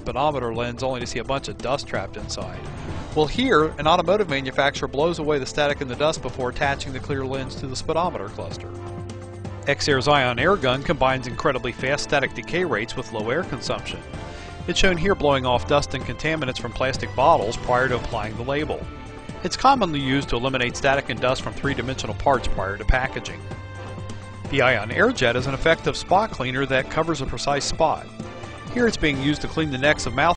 speedometer lens only to see a bunch of dust trapped inside. Well, here, an automotive manufacturer blows away the static and the dust before attaching the clear lens to the speedometer cluster. Xair's ion air gun combines incredibly fast static decay rates with low air consumption. It's shown here blowing off dust and contaminants from plastic bottles prior to applying the label. It's commonly used to eliminate static and dust from three-dimensional parts prior to packaging. The ion air jet is an effective spot cleaner that covers a precise spot. Here it's being used to clean the necks of mouth